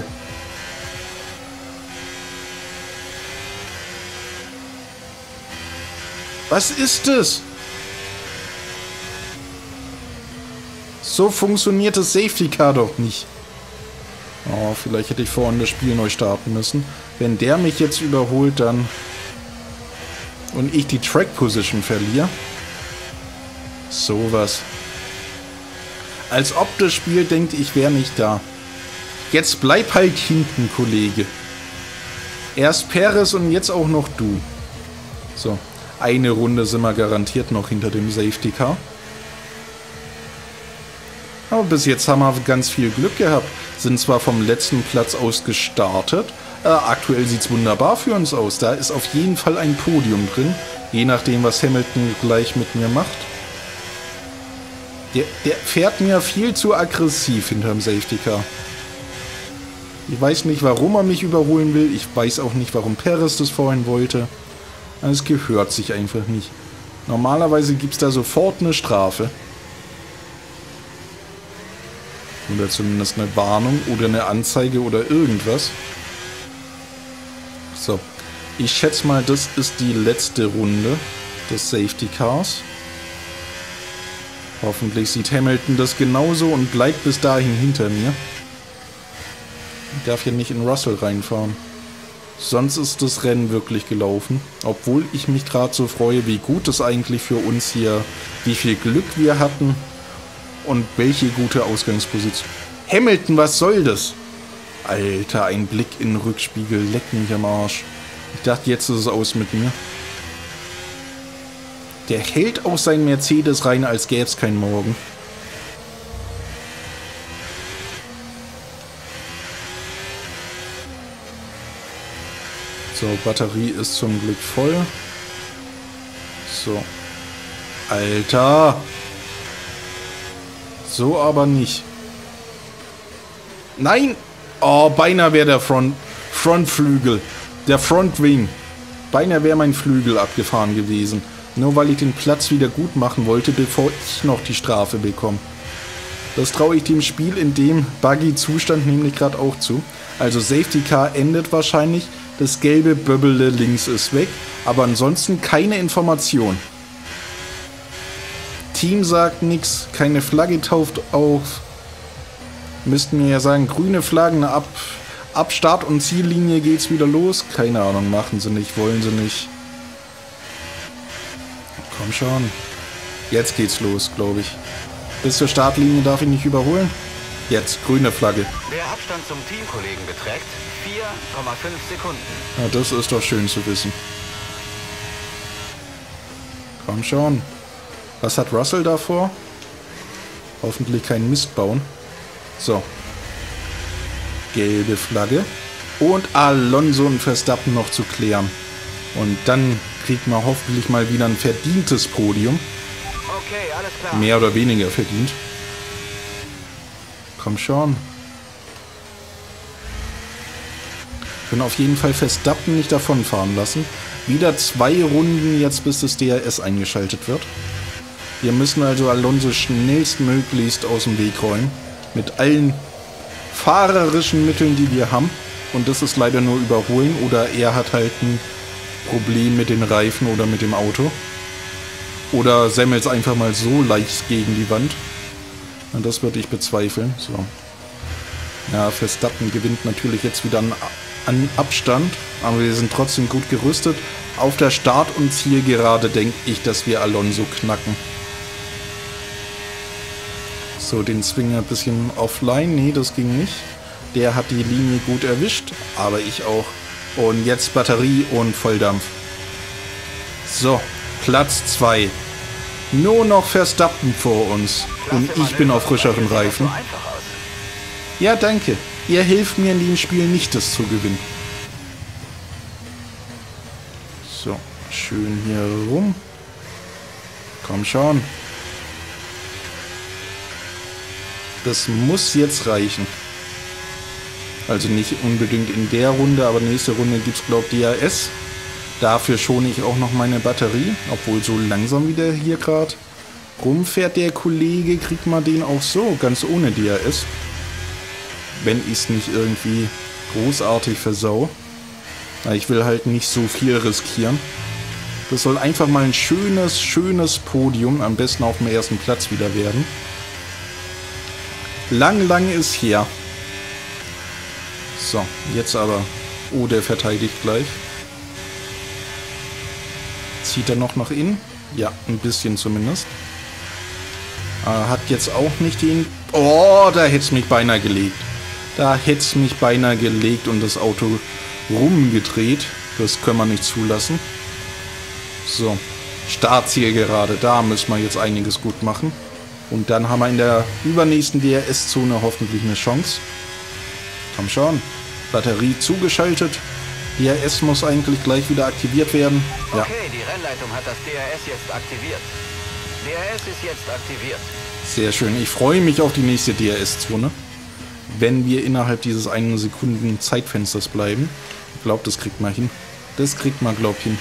Was ist es? So funktioniert das Safety Car doch nicht. Oh, vielleicht hätte ich vorhin das Spiel neu starten müssen. Wenn der mich jetzt überholt, dann... und ich die Track Position verliere. Sowas. Als ob das Spiel denkt, ich wäre nicht da. Jetzt bleib halt hinten, Kollege. Erst Perez und jetzt auch noch du. So, eine Runde sind wir garantiert noch hinter dem Safety Car. Aber bis jetzt haben wir ganz viel Glück gehabt. Sind zwar vom letzten Platz aus gestartet. Äh, aktuell sieht es wunderbar für uns aus. Da ist auf jeden Fall ein Podium drin. Je nachdem, was Hamilton gleich mit mir macht. Der, der fährt mir viel zu aggressiv hinterm Safety Car. Ich weiß nicht, warum er mich überholen will. Ich weiß auch nicht, warum Perez das vorhin wollte. Es gehört sich einfach nicht. Normalerweise gibt es da sofort eine Strafe. Oder zumindest eine Warnung oder eine Anzeige oder irgendwas. So, ich schätze mal, das ist die letzte Runde des Safety Cars. Hoffentlich sieht Hamilton das genauso und bleibt bis dahin hinter mir. Ich darf hier nicht in Russell reinfahren. Sonst ist das Rennen wirklich gelaufen. Obwohl ich mich gerade so freue, wie gut es eigentlich für uns hier, wie viel Glück wir hatten. Und welche gute Ausgangsposition. Hamilton, was soll das? Alter, ein Blick in den Rückspiegel, leckt mich am Arsch. Ich dachte, jetzt ist es aus mit mir. Der hält auch sein Mercedes rein, als gäbe es keinen Morgen. So, Batterie ist zum Glück voll. So. Alter! So aber nicht. Nein! Oh, beinahe wäre der Front, Frontflügel. Der Frontwing. Beinahe wäre mein Flügel abgefahren gewesen. Nur weil ich den Platz wieder gut machen wollte, bevor ich noch die Strafe bekomme. Das traue ich dem Spiel in dem Buggy-Zustand nämlich gerade auch zu. Also Safety Car endet wahrscheinlich. Das gelbe Böbbele links ist weg. Aber ansonsten keine Information. Team sagt nichts. Keine Flagge taucht auf. Müssten mir ja sagen, grüne Flaggen ab, ab Start- und Ziellinie geht's wieder los. Keine Ahnung, machen sie nicht, wollen sie nicht. Komm schon. Jetzt geht's los, glaube ich. Bis zur Startlinie darf ich nicht überholen. Jetzt, grüne Flagge. Der Abstand zum Teamkollegen beträgt vier Komma fünf Sekunden. Ja, das ist doch schön zu wissen. Komm schon. Was hat Russell davor? Hoffentlich keinen Mist bauen. So. Gelbe Flagge. Und Alonso und Verstappen noch zu klären. Und dann kriegt man hoffentlich mal wieder ein verdientes Podium. Okay, alles klar. Mehr oder weniger verdient. Komm schon. Können auf jeden Fall Verstappen nicht davonfahren lassen. Wieder zwei Runden jetzt, bis das D R S eingeschaltet wird. Wir müssen also Alonso schnellstmöglichst aus dem Weg räumen. Mit allen fahrerischen Mitteln, die wir haben. Und das ist leider nur überholen. Oder er hat halt ein Problem mit den Reifen oder mit dem Auto. Oder semmelt es einfach mal so leicht gegen die Wand. Und das würde ich bezweifeln. So. Ja, Verstappen gewinnt natürlich jetzt wieder an, an Abstand. Aber wir sind trotzdem gut gerüstet. Auf der Start- und Zielgerade denke ich, dass wir Alonso knacken. So, den Zwinger ein bisschen offline. Nee, das ging nicht. Der hat die Linie gut erwischt. Aber ich auch. Und jetzt Batterie und Volldampf. So, Platz zwei. Nur noch Verstappen vor uns. Und ich bin auf frischeren Reifen. Ja, danke. Ihr hilft mir in dem Spiel nicht, das zu gewinnen. So, schön hier rum. Komm schon. Das muss jetzt reichen. Also nicht unbedingt in der Runde, aber nächste Runde gibt es, glaube ich, D R S. Dafür schone ich auch noch meine Batterie. Obwohl so langsam wieder hier gerade rumfährt der Kollege, kriegt man den auch so, ganz ohne D R S. Wenn ich es nicht irgendwie großartig versau. Ich will halt nicht so viel riskieren. Das soll einfach mal ein schönes, schönes Podium, am besten auf dem ersten Platz wieder werden. Lang, lang ist her. So, jetzt aber. Oh, der verteidigt gleich. Zieht er noch nach innen? Ja, ein bisschen zumindest. Äh, hat jetzt auch nicht den... Oh, da hätte es mich beinahe gelegt. Da hätte es mich beinahe gelegt und das Auto rumgedreht. Das können wir nicht zulassen. So, Startziel gerade. Da müssen wir jetzt einiges gut machen. Und dann haben wir in der übernächsten D R S-Zone hoffentlich eine Chance. Komm schon. Batterie zugeschaltet. D R S muss eigentlich gleich wieder aktiviert werden. Ja. Okay, die Rennleitung hat das D R S jetzt aktiviert. D R S ist jetzt aktiviert. Sehr schön. Ich freue mich auf die nächste D R S-Zone. Wenn wir innerhalb dieses einen Sekunden Zeitfensters bleiben. Ich glaube, das kriegt man hin. Das kriegt man, glaub ich, hin.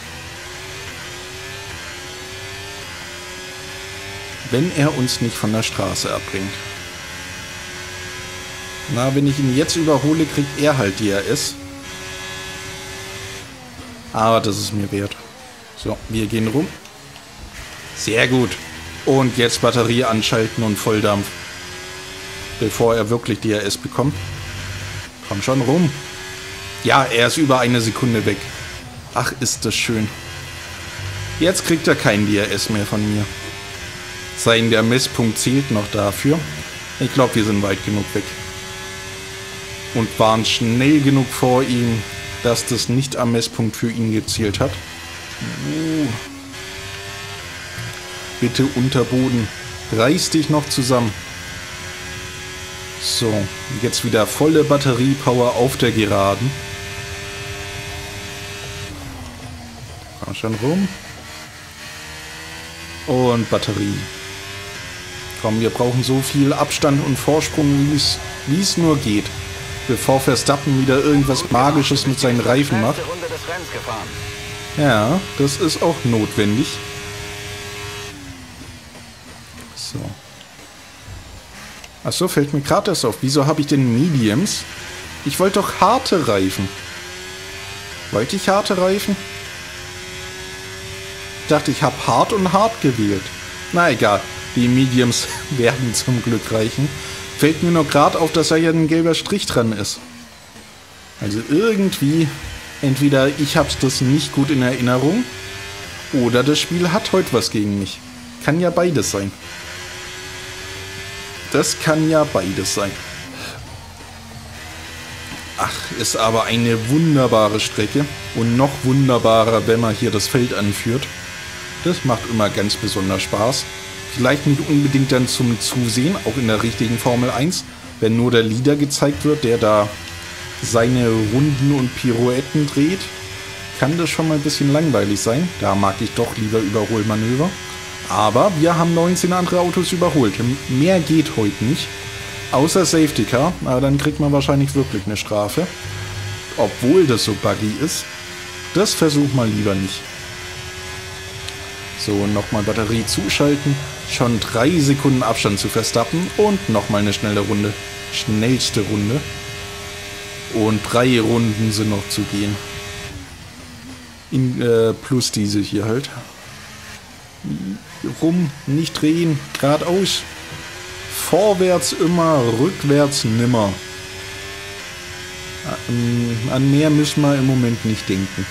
Wenn er uns nicht von der Straße abbringt. Na, wenn ich ihn jetzt überhole, kriegt er halt D R S. Aber das ist mir wert. So, wir gehen rum. Sehr gut. Und jetzt Batterie anschalten und Volldampf. Bevor er wirklich D R S bekommt. Komm schon rum. Ja, er ist über eine Sekunde weg. Ach, ist das schön. Jetzt kriegt er kein D R S mehr von mir. Sein der Messpunkt zählt noch dafür. Ich glaube, wir sind weit genug weg. Und waren schnell genug vor ihm, dass das nicht am Messpunkt für ihn gezielt hat. Uh. Bitte Unterboden. Reiß dich noch zusammen. So, jetzt wieder volle Batteriepower auf der Geraden. Komm schon rum. Und Batterie. Komm, wir brauchen so viel Abstand und Vorsprung, wie es nur geht. Bevor Verstappen wieder irgendwas Magisches mit seinen Reifen macht. Ja, das ist auch notwendig. So. Achso, fällt mir gerade das auf. Wieso habe ich denn Mediums? Ich wollte doch harte Reifen. Wollte ich harte Reifen? Ich dachte, ich habe hart und hart gewählt. Na egal, die Mediums werden zum Glück reichen. Fällt mir nur gerade auf, dass da ja ein gelber Strich dran ist. Also irgendwie, entweder ich habe das nicht gut in Erinnerung oder das Spiel hat heute was gegen mich. Kann ja beides sein. Das kann ja beides sein. Ach, ist aber eine wunderbare Strecke. Und noch wunderbarer, wenn man hier das Feld anführt. Das macht immer ganz besonders Spaß. Vielleicht nicht unbedingt dann zum Zusehen, auch in der richtigen Formel eins. Wenn nur der Leader gezeigt wird, der da seine Runden und Pirouetten dreht, kann das schon mal ein bisschen langweilig sein. Da mag ich doch lieber Überholmanöver. Aber wir haben neunzehn andere Autos überholt. Mehr geht heute nicht. Außer Safety Car. Aber dann kriegt man wahrscheinlich wirklich eine Strafe. Obwohl das so buggy ist. Das versuch mal lieber nicht. So, nochmal Batterie zuschalten. Schon drei Sekunden Abstand zu Verstappen. Und nochmal eine schnelle Runde. Schnellste Runde. Und drei Runden sind noch zu gehen. In, äh, plus diese hier halt. Rum, nicht drehen, geradeaus. Vorwärts immer, rückwärts nimmer. An, an mehr müssen wir im Moment nicht denken.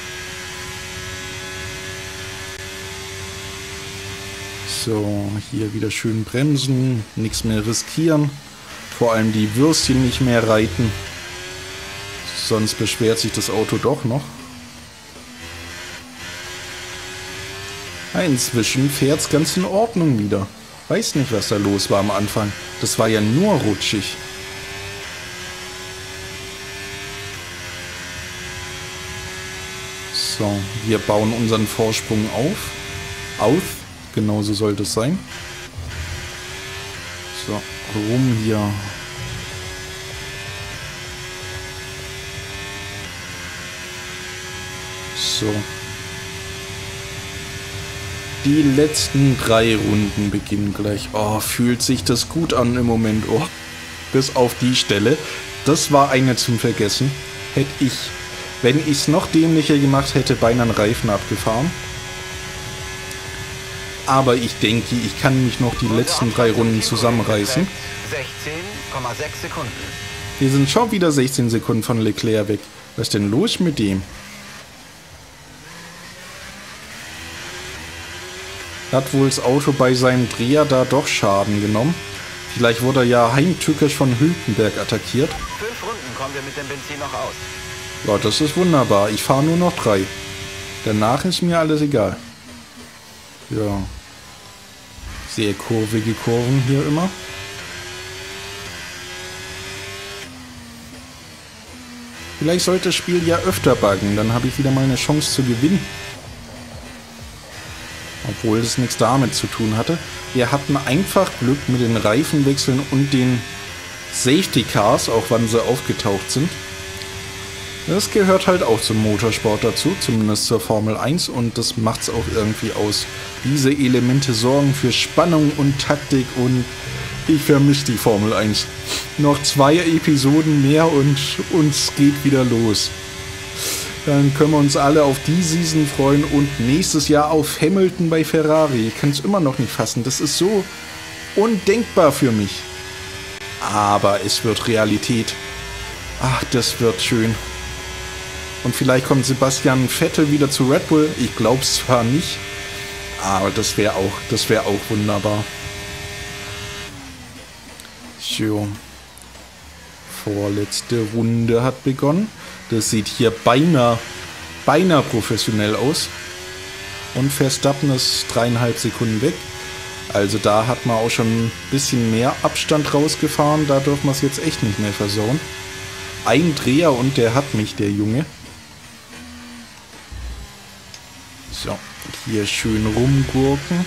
So, hier wieder schön bremsen, nichts mehr riskieren. Vor allem die Würstchen nicht mehr reiten. Sonst beschwert sich das Auto doch noch. Inzwischen fährt es ganz in Ordnung wieder. Weiß nicht, was da los war am Anfang. Das war ja nur rutschig. So, wir bauen unseren Vorsprung auf. Auf. Genauso sollte es sein. So, rum hier. So. Die letzten drei Runden beginnen gleich. Oh, fühlt sich das gut an im Moment. Oh, bis auf die Stelle. Das war eine zum Vergessen. Hätte ich, wenn ich es noch dämlicher gemacht hätte, beinahe einen Reifen abgefahren. Aber ich denke, ich kann mich noch die letzten drei Runden zusammenreißen. sechzehn Komma sechs Sekunden. Wir sind schon wieder sechzehn Sekunden von Leclerc weg. Was ist denn los mit dem? Hat wohl das Auto bei seinem Dreher da doch Schaden genommen. Vielleicht wurde er ja heimtückisch von Hülkenberg attackiert. Fünf Runden kommen wir mit dem Benzin noch aus. Ja, das ist wunderbar. Ich fahre nur noch drei. Danach ist mir alles egal. Ja. Sehr kurvige Kurven hier immer. Vielleicht sollte das Spiel ja öfter buggen. Dann habe ich wieder mal eine Chance zu gewinnen. Obwohl es nichts damit zu tun hatte. Wir hatten einfach Glück mit den Reifenwechseln und den Safety Cars, auch wann sie aufgetaucht sind. Das gehört halt auch zum Motorsport dazu, zumindest zur Formel eins, und das macht es auch irgendwie aus. Diese Elemente sorgen für Spannung und Taktik und ich vermisse die Formel eins. Noch zwei Episoden mehr und uns geht wieder los. Dann können wir uns alle auf die Season freuen und nächstes Jahr auf Hamilton bei Ferrari. Ich kann es immer noch nicht fassen. Das ist so undenkbar für mich. Aber es wird Realität. Ach, das wird schön. Und vielleicht kommt Sebastian Vettel wieder zu Red Bull. Ich glaube es zwar nicht, aber das wäre auch, das wäre auch wunderbar. So. Vorletzte Runde hat begonnen. Das sieht hier beinahe, beinahe professionell aus. Und Verstappen ist dreieinhalb Sekunden weg. Also da hat man auch schon ein bisschen mehr Abstand rausgefahren. Da dürfen wir es jetzt echt nicht mehr versauen. Ein Dreher und der hat mich, der Junge. So, hier schön rumgurken.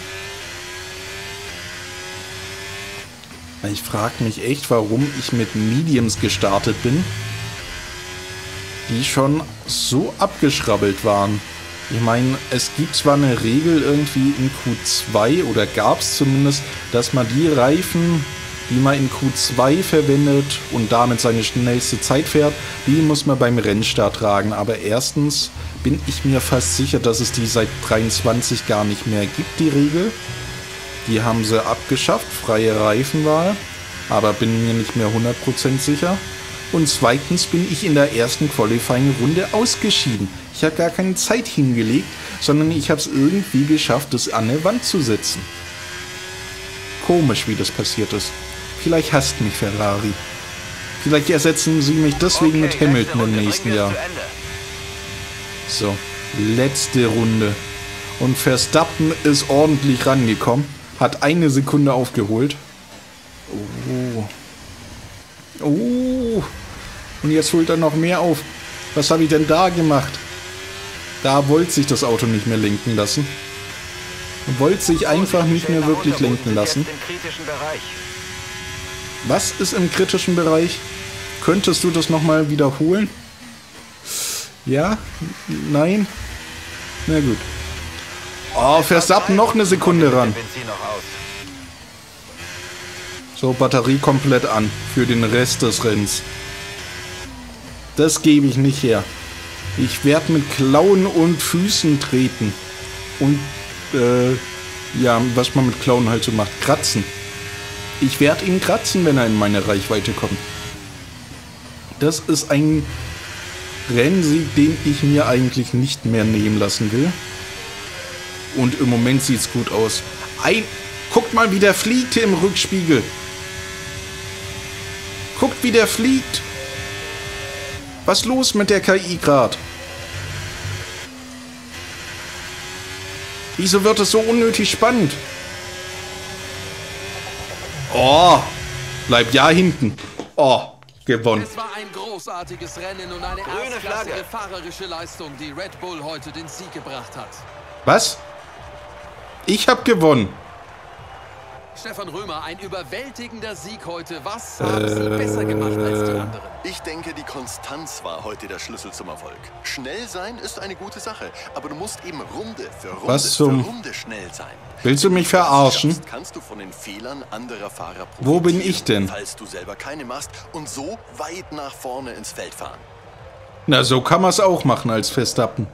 Ich frage mich echt, warum ich mit Mediums gestartet bin, die schon so abgeschrabbelt waren. Ich meine, es gibt zwar eine Regel irgendwie in Q zwei, oder gab es zumindest, dass man die Reifen, die man in Q zwei verwendet und damit seine schnellste Zeit fährt, die muss man beim Rennstart tragen. Aber erstens bin ich mir fast sicher, dass es die seit dreiundzwanzig gar nicht mehr gibt, die Regel. Die haben sie abgeschafft, freie Reifenwahl, aber bin mir nicht mehr hundert Prozent sicher. Und zweitens bin ich in der ersten Qualifying-Runde ausgeschieden. Ich habe gar keine Zeit hingelegt, sondern ich habe es irgendwie geschafft, das an der Wand zu setzen. Komisch, wie das passiert ist. Vielleicht hasst mich Ferrari. Vielleicht ersetzen sie mich deswegen mit Hamilton im nächsten Jahr. So, letzte Runde. Und Verstappen ist ordentlich rangekommen. Hat eine Sekunde aufgeholt. Oh. Oh. Und jetzt holt er noch mehr auf. Was habe ich denn da gemacht? Da wollte sich das Auto nicht mehr lenken lassen. Wollte sich einfach nicht mehr wirklich lenken lassen. Was ist im kritischen Bereich? Könntest du das nochmal wiederholen? Ja? Nein? Na gut. Oh, Verstappen noch eine Sekunde ran. So, Batterie komplett an. Für den Rest des Rennens. Das gebe ich nicht her. Ich werde mit Klauen und Füßen treten. Und, äh, ja, was man mit Klauen halt so macht. Kratzen. Ich werde ihn kratzen, wenn er in meine Reichweite kommt. Das ist ein Rennsieg, den ich mir eigentlich nicht mehr nehmen lassen will. Und im Moment sieht es gut aus. Ein, guckt mal, wie der fliegt hier im Rückspiegel. Guckt, wie der fliegt. Was ist los mit der K I gerade? Wieso wird es so unnötig spannend? Oh, bleibt ja hinten. Oh, gewonnen. Es war ein großartiges Rennen und eine erstklassige fahrerische Leistung, die Red Bull heute den Sieg gebracht hat. Was? Ich habe gewonnen. Stefan Römer, ein überwältigender Sieg heute. Was haben Sie besser gemacht als die anderen? Ich denke, die Konstanz war heute der Schlüssel zum Erfolg. Schnell sein ist eine gute Sache, aber du musst eben Runde für Runde Was zum für Runde schnell sein. Willst du mich verarschen? Schaffst, kannst du von den Fehlern anderer Fahrer profitieren, Wo bin ich denn? falls du selber keine machst, und so weit nach vorne ins Feld fahren. Na, so kann man es auch machen als Verstappen.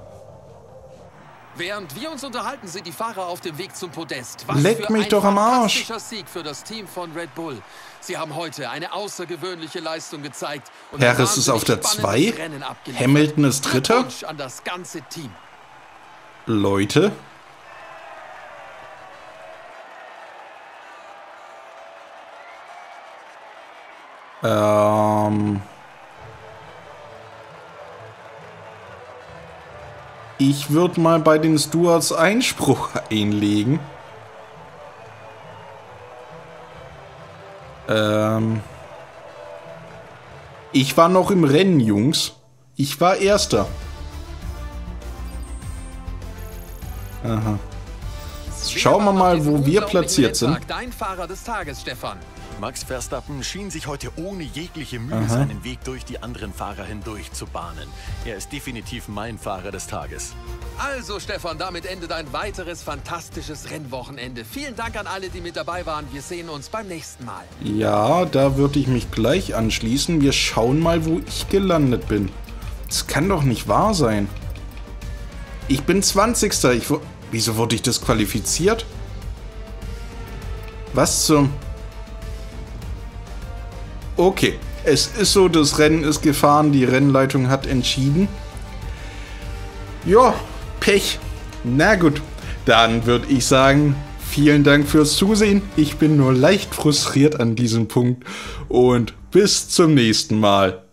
Während wir uns unterhalten, sind die Fahrer auf dem Weg zum Podest. Was Leck für mich ein doch am Arsch. fantastischer Sieg für das Team von Red Bull. Sie haben heute eine außergewöhnliche Leistung gezeigt. Und Harris ist auf der zwei. Hamilton ist Dritter. Glückwunsch an das ganze Team. Leute. Ähm... Ich würde mal bei den Stewards Einspruch einlegen. Ähm. Ich war noch im Rennen, Jungs. Ich war Erster. Aha. Schauen wir mal, wo wir platziert sind. Dein Fahrer des Tages, Stefan. Max Verstappen schien sich heute ohne jegliche Mühe Aha. seinen Weg durch die anderen Fahrer hindurch zu bahnen. Er ist definitiv mein Fahrer des Tages. Also Stefan, damit endet ein weiteres fantastisches Rennwochenende. Vielen Dank an alle, die mit dabei waren. Wir sehen uns beim nächsten Mal. Ja, da würde ich mich gleich anschließen. Wir schauen mal, wo ich gelandet bin. Das kann doch nicht wahr sein. Ich bin zwanzigster Ich, wieso wurde ich disqualifiziert? Was zum... Okay, es ist so, das Rennen ist gefahren, die Rennleitung hat entschieden. Ja, Pech. Na gut, dann würde ich sagen, vielen Dank fürs Zusehen. Ich bin nur leicht frustriert an diesem Punkt und bis zum nächsten Mal.